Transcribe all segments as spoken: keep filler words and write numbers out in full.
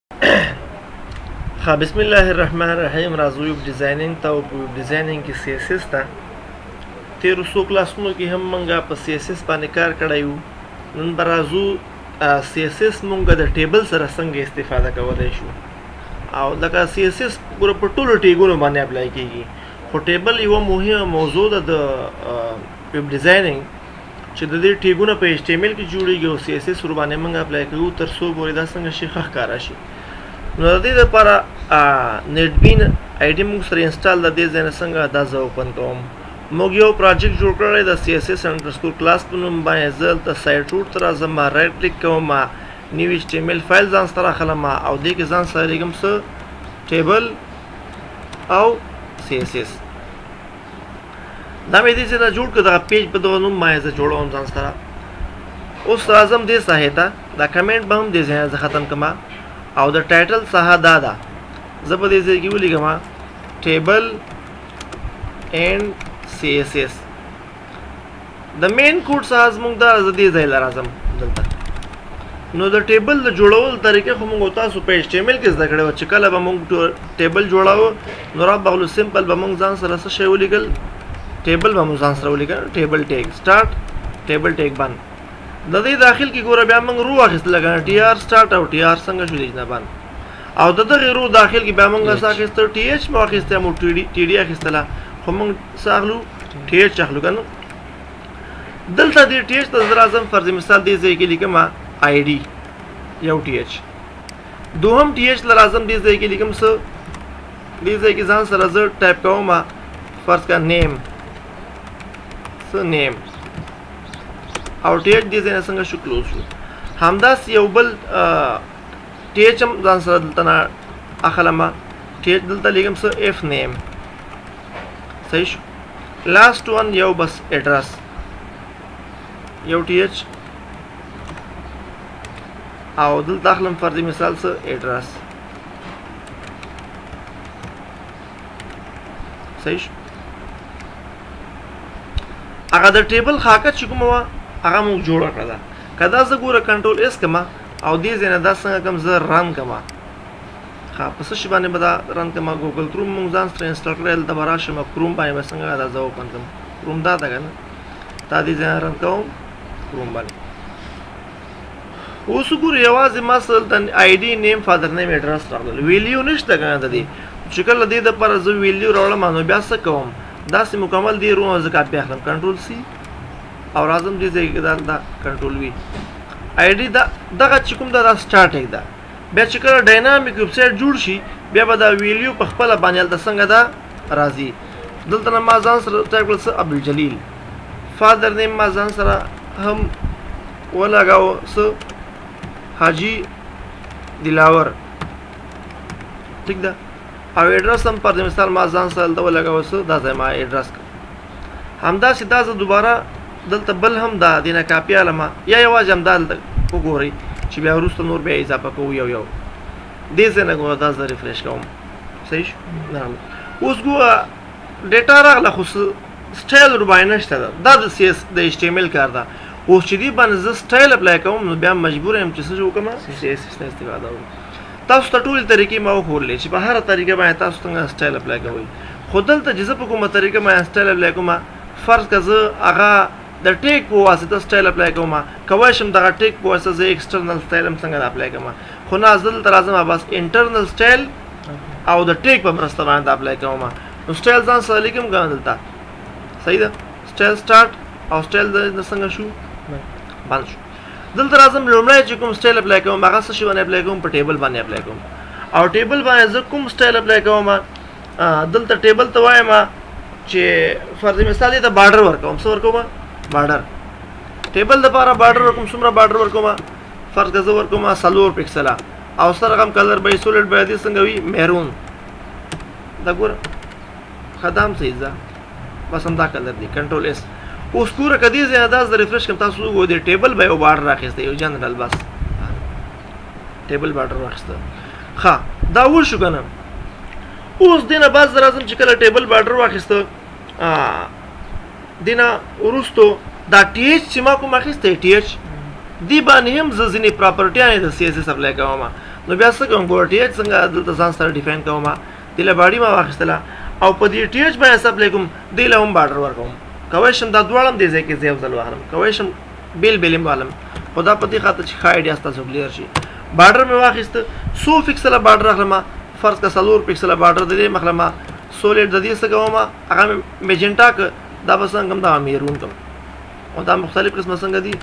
ها بسم الله الرحمن الرحیم راځو ویب ډیزاینینګ ته او په ویب ډیزاینینګ کې سی ایس ایس ته تیرو څو کلاسونو کې هم موږ په سی ایس ایس باندې کار کړی وو. نن به راځو سی ایس ایس موږ د ټیبل سره څنګه استفاده کولی شو. او لکه سی ایس ایس ګوره په ټولو ټیګونو باندې اپلای کېږي، خو ټیبل یوه مهمه موضوع ده د ویب ډیزاینینګ چې د دې ټیګونه په ایچ ټي ایم ایل کې جوړېږي او سی ایس ایس ورباندې موږ اپلای کوو تر څو پورې دا څنګه شي ښه ښکاره شي. نو د دې لپاره نیټ بین آی ډي موږ سره انسټال د دې ځای نه څنګه دا زه اوپن کوم. موږ یو پراجیکټ جوړ کړی د سی ایس ایس انډرسکور کلاس په نوم باندې. زه دلته سایټ روټ ته راځم، رایټ کلیک کوم، نیو ایچ ټي ایم ایل فایل ځان سره اخلم او دې کې ځان سره لیکم څه ټیبل او سی ایس ایس. دا مې دې ځای نه جوړ کړ، دغه پیج په دغه نوم باندې زه جوړوم ځان سره. اوس راځم دې ساحې ته، دا کمنټ به هم دې ځای نه زه ختم کړم او د ټایټل ساحه دا ده. زه په دې ځای کې ولیکم ټیبل اینډ سی ایس ایس. د مین کوډ ساحه زموږ دا زه دې ځای له راځم دلته. نو د ټیبل د جوړول طریقې خو موږ تاسو په ایچ ټي ایم ایل کې زده کړې وه چې کله به موږ ټیبل جوړاوه نو را بغلو سمپل به موږ ځان سره څه شی ولیکل، ټیبل به موږ ځان سره ولیکل، ټیبل ټیګ سټارټ، ټیبل ټیګ بند. د دې داخل کې ګوره بیا موږ رو واخیستل، لکه ټي آر سټارټ او ټي آر څنګه شو دی نه بند. او د دغې رو داخل کې بیا موږ څه اخیسته، ټي ایچ مو اخیسته، مو ټي ډي اخیستله، خو موږ څه اخلو ټي ایچ اخلو که نه. دلته دې ټي ایچ ته زه راځم، فرض مثال دې ځای کې لیکم آی ډي یو ټي ایچ، دوهم ټي ایچ له راځم دې ځای کې لیکم څه، دې ځای کې ځان سره زه ټایپ کوم فرض کا نیم څه نیم او ټي ایچ دې ځای نه څنګه شو کلوز شو. همداسې یو بل ټي ایچ هم ځان سره دلته نه اخلم، ټي ایچ دلته لیکم څه ایف نیم، صحیح شو. لاست ون یو بس ایډرس، یو ټي ایچ او دلته اخلم فرض مثال څه ایډرس، صحیح شو. هغه د ټیبل خاکه چې کومه وه هغه موږ جوړه کړه ده. که دا زه ګوره کنټرول ایس کړم او دې ځای نه دا څنګه کوم زه رن کړم، ښه په څه شي باندې به دا رن کړم، ګوګل کروم موږ ځان سره انسټال کړی، دلته به راشم کروم باندې به څنګه دا زه اوپن کړم. کروم دا ده که نه، دا دې ځای نه رن کوم کروم باندې. اوس وګورئ یوازې ما سره دلته آی ډي نیم فادر نیم ایډرس راغلل، ویلیو نشته که نه د دې. چې کله دې دپاره زه ویلیو راوړم نو بیا څه کوم، داسې مکمل دې روم زه کاپي اخلم، کنټرول سی او راځم دې ځای کې دا کنټرول وي. آی ډي دا دغه چې کوم ده دا سټارټینګ ده. بیا چې کله ډاینامیک ویب سایټ جوړ شي بیا به دا ویلیو په خپله باندې هلته څنګه ده راځي. دلته نه ما ځان سره ټایپ کړل څه عبدالجلیل، فادر نیم ما ځان سره هم ولګاوه څه حاجي دلاور، ټیک ده. او ایډرس هم پر مثال ما ځان سره دلته ولګاوه څه دا ځای ما ایډرس کړ. همداسې دا زه دوباره دلته بل هم دا دې نه کاپي علم یا یوازې همدا دلته وګورئ چې بیا وروسته نور بیا اضافه کوو یو یو. دې ځای نه ګوره دا زه ریفریش کوم، صحیح شو. اوس ګوره ډیټا راغله خو سټایل ورباندې نشته ده، دا د سی ایس د ایچ ټي ایم ایل کار ده. اوس چې دې باندې زه سټایل اپلای کوم نو بیا مجبور یم چې څه وکړم، سی ایس ایس نه استفاده وکړم. تاسو ته ټولې طریقې ما وښودلې چې په هره طریقه باندې تاسو څنګه سټایل اپلای کوئ. خو دلته چې زه په کومه طریقه باندې سټایل اپلای کوم، فرض که زه هغه د ټیک په واسطه سټایل اپلای کوم، کولی شم دغه ټیک په واسطه زه ایکسټرنل سټایل هم څنګه اپلای کوم، خو نه زه دلته راځم بس انټرنل سټایل او د ټیک په مرسته باندې اپلای کوم. نو سټایل ځان سره لیکم که نه دلته، صحیح ده. سټایل سټارټ او سټایل د څنګه شو بند شو. دلته راځم لومړی چې کوم سټایل اپلای کوم هغه څه شي باندې اپلای کوم، په ټیبل باندې اپلای کوم. او ټیبل باندې زه کوم سټایل اپلای کوم، دلته ټیبل ته وایم چې فرض مثال دې ته بارډر ورکوم، څه ورکوم بارډر. ټیبل دپاره بارډر ورکوم، څومره بارډر ورکوم، فرض که زه ورکوم څلور پکسله او سره هم کلر به یې سولډ به دې څنګه وي میرون. دا ګوره ښه دا هم صحیح ده، بس همدا کلر دی، کنټرول ایس. اوس ګوره که دې ځای نه دا زه ریفریش کړم تاسو وګورئ دې ټیبل به یو بارډر راخیسته، یو جنرل بس ټیبل بارډر واخیسته. ښه دا وشو که نه. اوس دې نه بعد زه راځم چې کله ټیبل بارډر واخیسته دې نه وروستو دا ټي ایچ چې ما کوم اخیستی ټي ایچ دې باندې هم زه ځینې پراپرټیانې د سی ایس ایس اپلای کوم. نو بیا څه کوم ګور ټي ایچ څنګه دلته ځان سره ډیفاین کوم دله باډي ما واخیستله او په دې ټي ایچ باندې سپلای کوم دله هم بارډر ورکوم کوی شم دا دواړه دې ځای کې زیو ځل واخلم کوی شم بیل بیل معلوم خدا په دې خاطر چې ښه ایډیا ستاسو کلیر شي بارډر مې واخیست څو پکسله بارډر اخلم فرض کا څلور پکسله بارډر د دې مخلمه سولید د دې څه کوم هغه میجنټا ک دا به څنګه کوم دا میرون کوم او دا مختلف قسمه څنګه دي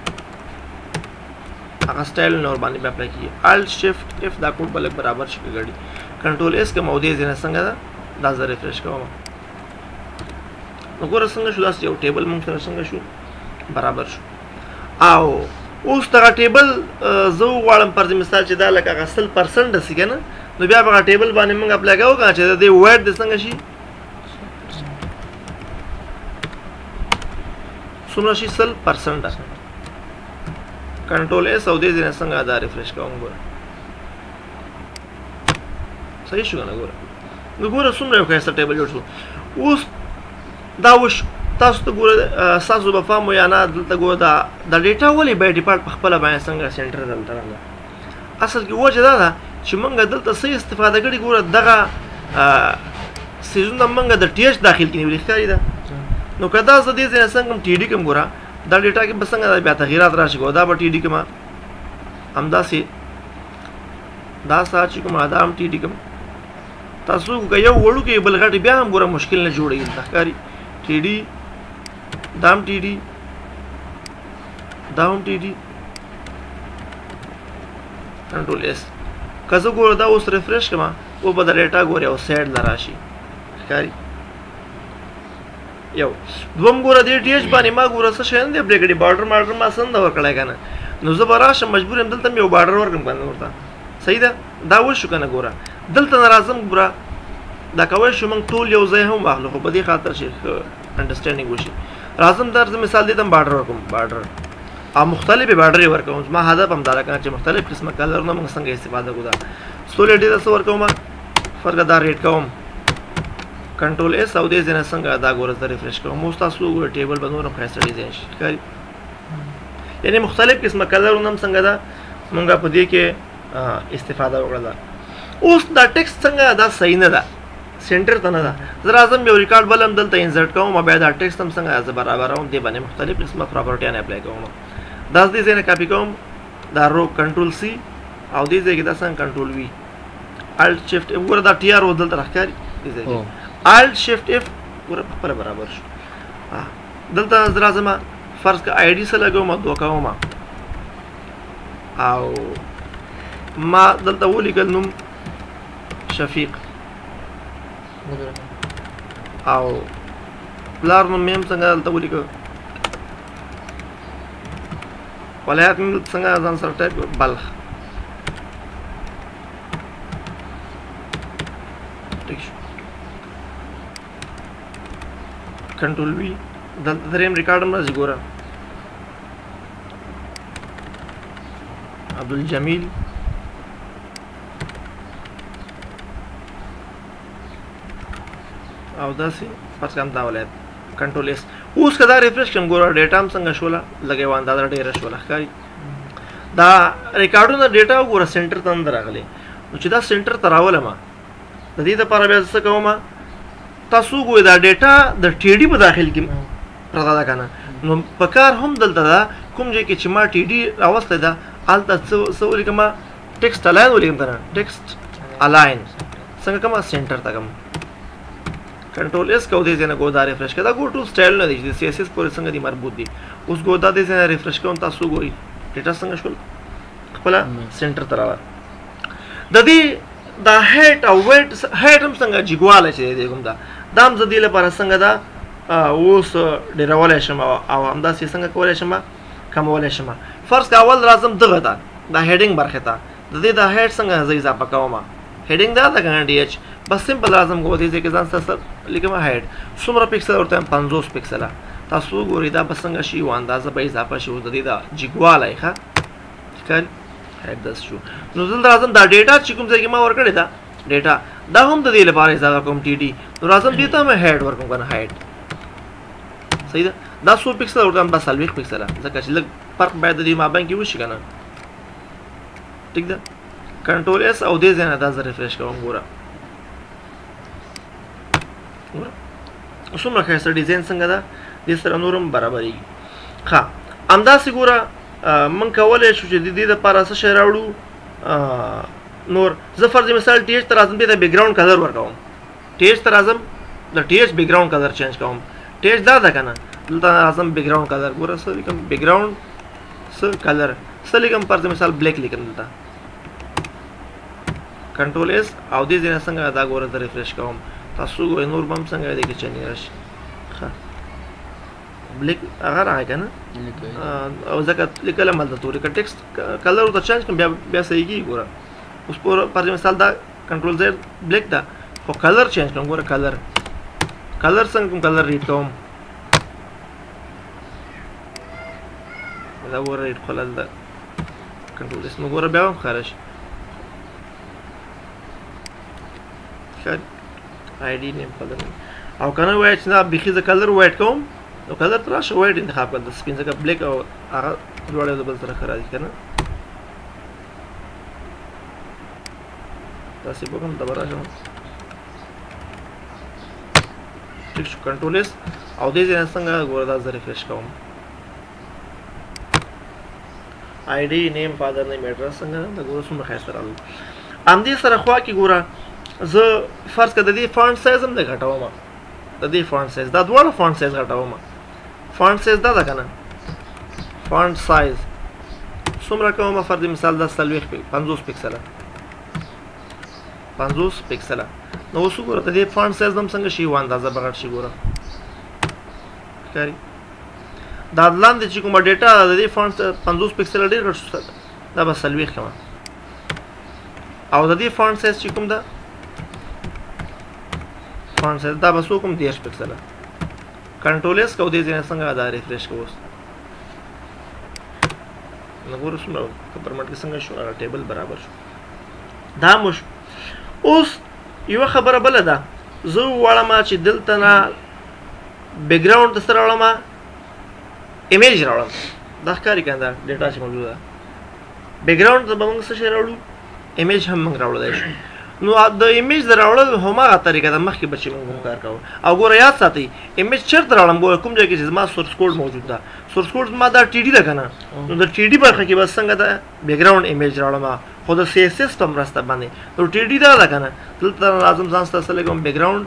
هغه سټایل نور باندې به اپلای کیږي الټ شیفټ اف دا کوډ بل برابر شي غړي کنټرول اس کوم او دې ځنه څنګه دا دا زه ریفریش کوم نو ګوره څنګه شو دا یو ټیبل موږ سره څنګه شو برابر شو او اوس دا ټیبل زه غواړم پر مثال چې دا لکه غسل پرسنټ سي کنه نو بیا په ټیبل باندې موږ اپلای کوو چې دا وایډ د څنګه شي څومره شي سل پرسنټ کنټرول اس او دې ځنه څنګه دا ریفریش کوم ګوره صحیح شو کنه ګوره نو ګوره څومره یو ښایسته ټیبل جوړ شو اوس دا وش تاسو ته ګوره تاسو به فهم یا نه دلته ګوره دا د ډیټا ولې بای ډیفالت په خپله باندې څنګه سنټر دلته راغله اصل کې وجه دا ده چې موږ دلته څه استفاده کړې ګوره دغه سیزونه موږ د ټي ایچ داخل کې نیولې ښکاري ده نو که دا زه دې ځای نه څنګه کوم ټي ډي کوم ګوره دا ډیټا کې به څنګه بیا تغیرات راشي ګوره دا به ټي ډي کوم همداسې دا سات چې کوم دا هم ټي ډي کوم تاسو که یو وړوکی بل غټ بیا هم ګوره مشکل نه جوړوي ښکاري ټي ډي دا هم ټي ډي دا هم ټي ډي کنټرول اس که زه ګوره دا اوس ریفریش کړم او به د ډیټا ګوره یو سایډ له راشي ښکاري یو دوم ګوره دې ټي ایچ باندې ما ګوره څه شی نه دی اپلای کړي بارډر مارډر ما څه نه ورکړی که نه نو زه به راشم مجبور یم دلته مې یو بارډر ورکړم که نه ورته صحیح ده دا وشو که نه ګوره دلته نه راځم ګوره دا کولی شو موږ ټول یو ځای هم واخلو خو په دې خاطر چې ښه انډرسټینډینګ وشي راځم در زه مثال دیدم بارډر ورکوم بارډر او مختلفې بارډرې ورکوم زما هدف هم دا ده که نه چې مختلف قسمه کلرونه موږ څنګه استفاده کړو دا سولید ډېره څه ورکوم فرقه دا ریډ کوم کنټرول اس او دې ځای نه څنګه دا ګوره زه ریفریش کوم اوس تاسو ګوره ټیبل به نور هم ښایسته ډیزاین شي ښکاري یعنې مختلف قسمه کلرونه هم څنګه ده موږ په دې کې استفاده وکړله اوس دا ټیکسټ څنګه دا صحیح نه ده سنټر ته نه ده زه راځم یو ریکارډ بل هم دلته انسرټ کوم او بیا دا ټیکسټ هم څنګه زه برابروم دې باندې مختلف قسمه پراپرټیانې اپلای کوم دا دې ځای نه کاپي کوم دا رو کنټرول سی او دې ځای کې دا څنګه کنټرول وي الټ شیفټ ګوره دا ټي آر او دلته راښکاري دې ځای کې الټ شیفټ اف ګوره په خپله برابر شو دلته زه راځم فرض که آی ډي څه لګوم دوه کوم او ما دلته ولیکل نوم شفیق او پلار نوم مې هم څنګه دلته ولیکه ولایت مې څنګه ځان سره ټایپ کړو بلخ ټیک شو کنټرول وي دلته دریم ریکارډ هم راځي ګوره عبدالجمیل او داسې فرض کړم دا ولایت کنټرول اس اوس که دا ریفریش کړم ګوره ډیټا هم څنګه شوله لږه یوه اندازه ډېره شوله ښکاري دا ریکارډونه ډیټا وګوره سنټر ته نه راغلی نو چې دا سنټر ته راولم د دې دپاره بیا زه څه کوم تاسو وګورئ دا ډیټا د ټي ډي په داخل کې پرته ده که نه نو په کار هم دلته ده کوم ځای کې چې ما ټي ډي راوستی ده هلته څه ولیکم ټیکسټ الاین ولیکم که نه ټیکسټ الاین څنګه کوم سنټر ته کوم کنټرول اس کو دې ځای نه ګو دا ریفریش کړه دا ګو ټول سټایلونه دي چې سی ایس ایس پورې څنګه دي مربوط دي اوس ګو دا دې ځای نه ریفریش کوم تاسو ګورئ ډیټا څنګه شول خپله سنټر ته راوړه د دې دا هیټ او ویټ هیټ هم څنګه جګوالی چې دی کوم دا دا هم زه دې لپاره څنګه دا اوس ډېرولی شم او همداسې څنګه کولی شم کمولی شم فرض که اول راځم دغه ته دا هیډینګ برخې ته د دې دا هیټ څنګه زه اضافه کوم هیډینګ دا ده که نه ډي ایچ بس سمپل راځم ګو دې ځای کې ځان سره لیکم هیډ څومره پکسله ورته وایم پنځوس پکسله تاسو وګورئ دا به څنګه شي یوه اندازه به اضافه شي اوس د دې دا جګوالی ښه ښکاري هیډ داسې شو نو دلته راځم دا ډیټا چې کوم ځای کې ما ورکړې ده ډیټا دا هم د دې لپاره اضافه کوم ټي ډي نو راځم دې ته مې هیډ ورکوم که نه هیډ صحیح ده دا څو پکسله ورته وایم دا څلوېښت پکسله ځکه چې لږ فرق باید د دې مابین کې وشي که نه ټیک ده کنټرول اس او دې ځای نه دا زه ریفریش کوم. ګوره ګوره څومره ښایسته ډیزاین څنګه ده، دې سره نور هم برابرېږي. ښه همداسې ګوره موږ کولی شو چې د دې دپاره څه شی راوړو. نور زه فرض مثال ټي ایچ ته راځم، دې ته بیکګراؤنډ کلر ورکوم. ټي ایچ ته راځم د ټي ایچ بیکګراؤنډ کلر چینج کوم. ټي ایچ دا ده که نه، دلته راځم بیکګراؤنډ کلر. ګوره څه لیکم بیکګراؤنډ څه کلر څه لیکم، فرض مثال بلیک لیکم دلته. کنټرول اس او دې ځای نه څنګه دا ګوره زه ریفریش کوم. تاسو ګورئ نور به هم څنګه دی کې چینج راشي. ښه بلیک هغه راغی که نه، او ځکه لیکل هم هلته تورې که ټکسټ کلر ورته چینج کړم بیا بیا صحیح کېږي. ګوره اوس پوره فرض مثال دا کنټرول زیډ بلیک ده، خو کلر چینج کړم. ګوره کلر کلر څنګه کوم، کلر ریډ کوم. دا ګوره ریډ خلل ده کنټرول اس نو ګوره بیا هم ښکاره شي. ښه آی ډي نیم کلر او که نه وایي چې نه بیخي زه کلر وایټ کوم، نو کلر ته راشه وایټ انتخاب کړه د سپین، ځکه بلیک او هغه دواړه د بل سره ښه راځي که نه. داسې به کوم ته به راشم. ټیک شو کنټرول اس او دې ځای نه څنګه ګوره دا زه ریفریش کوم. آی ډي نیم فادر نیم ایډرس څنګه ده، د ګوره څومره ښایسته راغلل. همدې سره خوا کې ګوره زه فرض کړه د دې فانټ سایز هم د غټوم، د دې فانټ سایز دا دواړه فانټ سایز غټوم. فانټ سایز دا ده که نه، فانټ سایز څومره کوم، فرض مثال دا څلوېښت پنځوس پکسله پنځوس پکسله. نو اوس وګوره د دې فانټ سایز هم څنګه شي، یوه اندازه به غټ شي. ګوره ښکاري دا لاندې چې کومه ډیټا د دې فانټ پنځوس پکسله ډېر غټ شو، دا به څلوېښت کومه. او د دې فانټ سایز چې کوم ده فانټ سایز دا به څو کوم دېرش پکسله. کنټرول اس کو دې ځای نه څنګه دا ریفریش کوو. اوس نو ګوره څومره کمپرمنټ کې څنګه شو، هغه ټیبل برابر شو. دا مو شو. اوس یوه خبره بله ده، زه وواړم چې دلته نه بیکګراؤنډ ته څه راوړم، ایمیج راوړم. دا ښکاري که نه دا ډیټا چې موجوده ده. بیکګراؤنډ ته به موږ څه شی راوړو، ایمیج هم موږ راوړلی شو. نو د ایمیج د راوړل هماغه طریقه ده مخکې به چې موږ هم کار کوو. او ګوره یاد ساتئ ایمیج چېرته راوړم، ګوره کوم ځای کې چې زما سورس کوډ موجود ده. سورس کوډ زما دا ټي ډي ده که نه، نو د ټي ډي برخه کې به څنګه ده بیکګراؤنډ ایمیج راوړم، خو د سی ایس ایس په مرسته باندې. نو ټي ډي دا ده که نه، دلته لازم ځان سره څه لیکم بیکګراؤنډ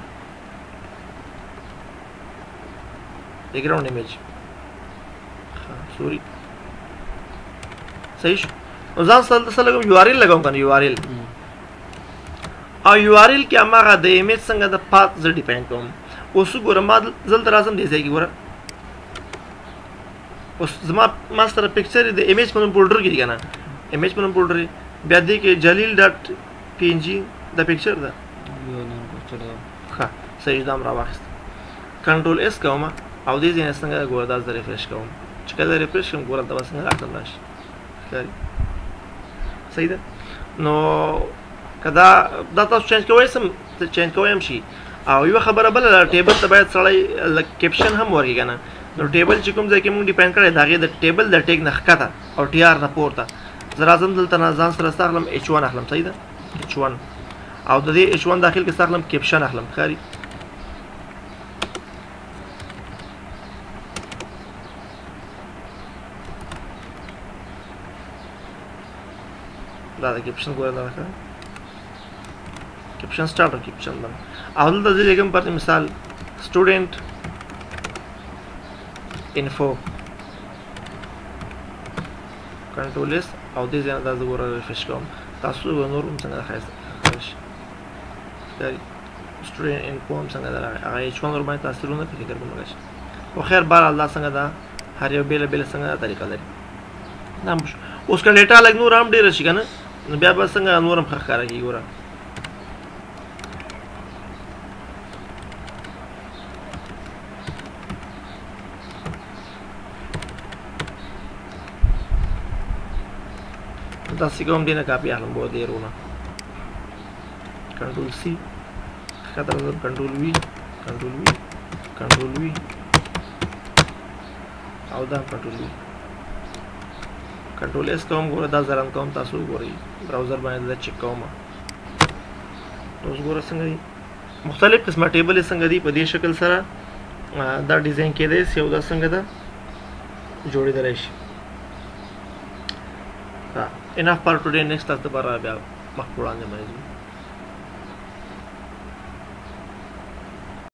بیکګراؤنډ ایمیج. سوري صحیح شو. نو ځان سره څه لګوم، یو آر ایل لګوم که نه، یو آر ایل. او یو آر ایل کې هماغه د ایمیج څنګه د پات زه ډیفاین کوم. اوس ګوره ما دلته راځم دې ځای کې ګوره اوس زما ما سره پکچر د ایمیج په نوم فولډر کې دی که نه، ایمیج په نوم فولډر بیا دې کې جلیل ډاټ پی ان جي د پکچر ده. ښه صحیح دا هم راواخیست. کنټرول اس کوم او دې ځای نه څنګه ګوره دا زه ریفریش کوم. چې کله ریفریش کړم ګوره دا به څنګه راکړم راشي. ښکاري صحیح ده. نو که دا دا تاسو چینج کوئ سم چینج کوئ هم شي. او یوه خبره بله ده، ټیبل ته باید سړی کیپشن هم ورکړي که نه. نو ټیبل چې کوم ځای کې موږ ډیپینډ کړی د هغې د ټیبل د ټیګ نه ښکته او ټي آر نه پورته زه راځم دلته نه ځان سره څه اخلم، ایچ ون اخلم. صحیح ده ایچ ون. او د دې ایچ ون داخل کې څه اخلم، کیپشن اخلم. ښکاري دا د کیپشن ګوره دا ښه کیپشن سٹارټ او کیپشن باندې. او دلته زه لیکم پر مثال سټوډنټ انفو. کنټرول اس او دې ځای نه دا زه ګوره ریفریش کوم. تاسو نور هم څنګه ښایسته ښکاري سټوډنټ انفو هم څنګه ده راغی، هغه ایچ ون ورباندې تاثیر ونه کړي فکر به مو راشي. خو خیر بهرحال دا څنګه ده، هر یو بېله بېله څنګه طریقه لري. دا هم شو. اوس که ډیټا لږ نور هم ډېره شي که نه، نو بیا به څنګه نور هم ښه ښکاره کېږي. ګوره داسې کوم دې نه کاپي اخلم به دې رونه. کنټرول سی ښکته راځم، کنټرول وي کنټرول وي کنټرول وي او دا کنټرول وي کنټرول اس کوم ګوره دا ځران کوم تاسو ګورئ براوزر باندې دا چک کوم اوس ګوره څنګه دي مختلف قسمه ټیبل څنګه دي په دې شکل سره دا ډیزاین کېدای شي او دا څنګه ده جوړېدلی شي enough for today next تاسو لپاره بیا مخ وړاندې باندې